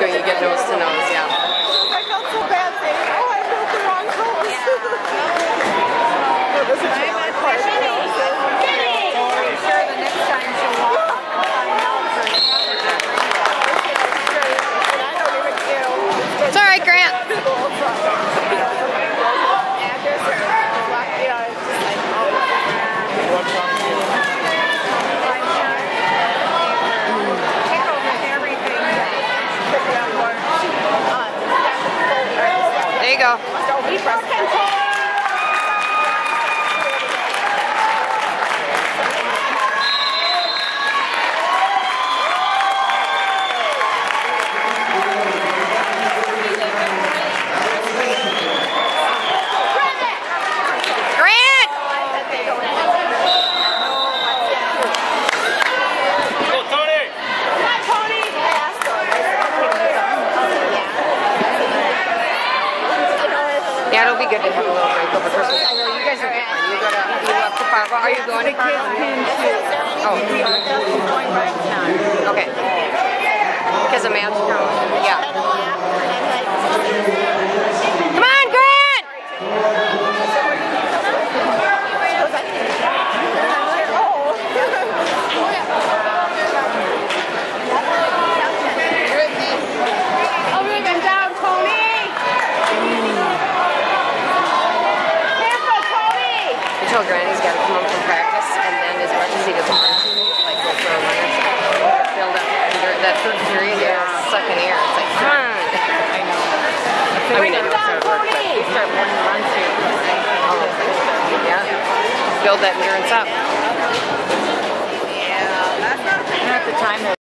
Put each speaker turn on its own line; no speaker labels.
you get nose to nose, yeah.
I felt so bad saying, oh, I built the wrong house. It was a trailer park. I'm sure the next time she'll walk up and find out for it. And I don't even know.
It's all right, Grant. There you go. Yeah, it'll be good to have a little break over Christmas. I know you guys are different. You left the farm. Are you going to farm? Oh. Okay. Because of Matt's coming. Yeah. Come on, Grant!
I'll move him down, Tony!
Until Granny's got to come home from practice, and then as much as he doesn't want to, like go for a run, build up that third period is sucking air. It's like, come on.
I know.
I mean, I know it's hard work, but you start one run too. Yeah. Build that endurance up.
Yeah, that's not at the time.